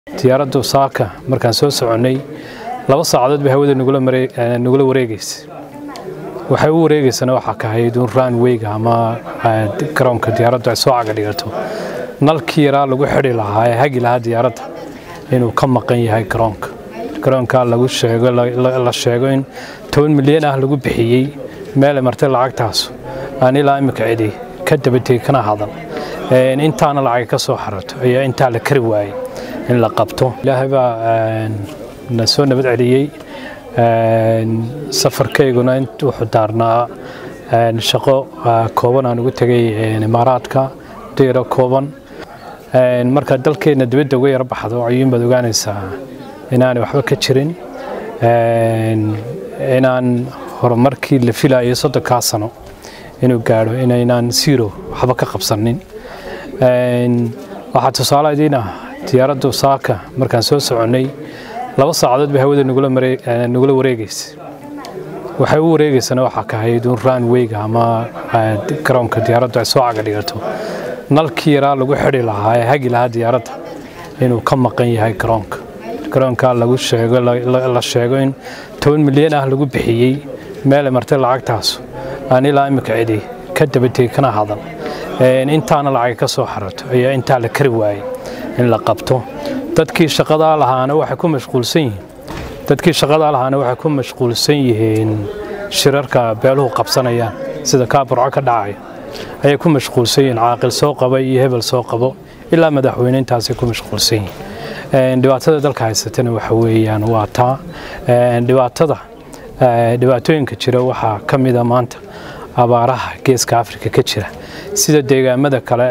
diyaaraddu saaka markaan soo soconay 2 saacadood bay hawada nagula wareegaysay waxay u wareegaysana waxa ka hayd runway-ga ama garoonka diyaaraddu ay soo caga dhigato nalkii yaraa lagu xidhi lahaa ee hagi lahaa diyaaradda inuu ka maqan yahay garoonka lagu sheego in 10 milyan ah lagu bixiyay meel martay lacagtaas aan ilaa imika cidi ka dabatay kana hadan intaana lacag ka soo xarato ayaa inta la kari waayay in la qabto ilaahay baa na soo nabad celiyay safarkayguna intuu wuxuu daarnaa shaqo kooban aan ugu tagay imaaraadka deero kooban marka dalkeena dibadda uga yar baxdo ayuun baad ogaanaysaa inaan waxba ka jirin inaan horumarkii la filayo 30 sano inuu gaaro inaan zero waxba ka qabsanin waxa tusaaladeena diyaaraddu saaka markaan soo soconay 2 saacadood bay hawada nagula wareegaysay waxay u wareegaysana waxa ka hayd runway-ga ama garoonka diyaaraddu ay soo caga dhigato nalkii yaraa lagu xidhi lahaa ee hagi lahaa diyaaradda inuu ka maqan yahay garoonka lagu sheego in 10 milyan ah lagu bixiyay meel martay lacagtaas aan ilaa imika cidi ka dabatay kana hadan intaana lacag ka soo xarato ayaa inta la kari waayay in la qabto dadkii shaqada lahaana waxay ku mashquulsan yihiin shirarka beeluhu qabsanayaan sida ka burco ka dhacay ay ku mashquulsan yihiin caaqil soo qabay iyo hebel soo qabo ilaa madaxweynayntaas ku mashquulsan yihiin dhibaatada dalka haysatana waxa weeyaan waa taa dhibaatooyinka jira waxa kamid ah maanta abaaraha geeska Afrika ka jira sida deegaamada kale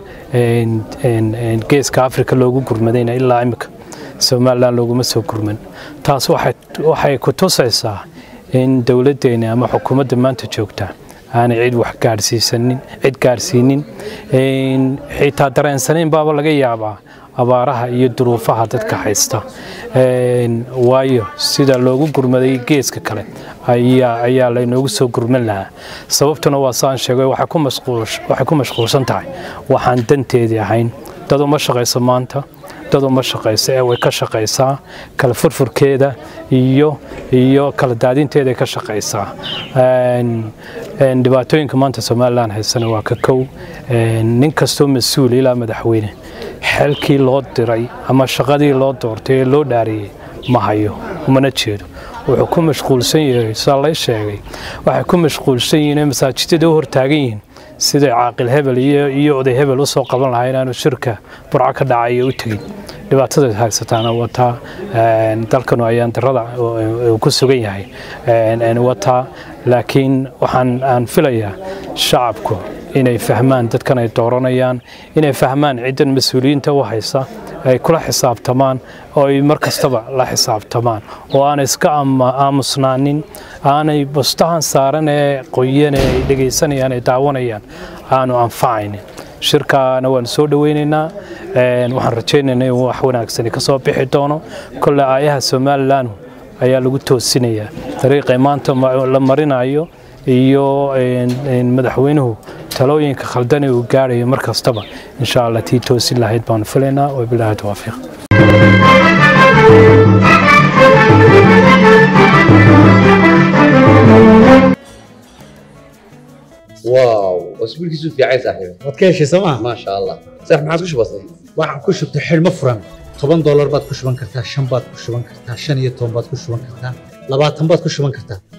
geeska Afrika loogu gurmadayna ilaa imika Soomaaliland looguma soo gurman taas waxay ku tusaysaa in dawladdeena ama xukuumadda maanta joogta aanay cid wax gaarsiinin xitaa dareensaneen baaba laga yaabaa abaaraha iyo duruufaha dadka haysta waayo sida loogu gurmaday geeska kale ayaa la inoogu soo gurman lahaa sababtuna waa saan sheegay waxay ku mashquulsan tahay waxaan danteedii ahayn dad uma shaqayso maanta dad uma shaqayso ee way ka shaqaysaa kala furfurkeeda iyo kala daadinteeda ka shaqaysaa dhibaatooyinka maanta Soomaaliland haysana waa ka kow nin kastoo mas'uul ilaa madaxweyne xilkii loo diray ama shaqadii loo doortay ee loo dhaariyay ma hayo mana jeedo wuxuu ku mashquulsan yahay salay sheegay waxay ku mashquulsan yihiin masaajidada hortaagan yihiin sida caaqil hebel iyo oday hebel u soo qaban lahayn aanu shirka burco ka dhacay u tagin dhibaatada haysataana wata dalkanu ayaan darada ku sugan yahay wata laakiin waxaan filayaa shacabku inay fahmaan dadkan ay dooranayaan inay fahmaan ciidan mas'uuliyiinta u haysa ay kula xisaabtamaan oo ay markastaba la xisaabtamaan oo aan iska aamusnaanin aanay bustahan saaran ee qoyan ee dhageysanayaan ee daawanayaan aanu anfacaynin shirkaana waan soo dhaweynaynaa waxaan rajaynaynaa in wax wanaagsan ka soo bixi doono kulli aayaha Soomaaliland ayaa lagu toosinayaa dariiqay maanta la marinayo iyo madaxweynuhu talooyinka khaldan ee uu gaarayo markastaba insha Allah tii toosin lahayd baan filaynaa oo bilaahi tawfiiq واو اسبوعك يسوي في عيسى صاحبي wadkeeshi sama ما شاء الله صح ما عاد كش بسيط waxaan ku shubtay xilmo furan $10 baad ku shuban kartaa 5 baad ku shuban kartaa 15 baad ku shuban kartaa 20 baad ku shuban kartaa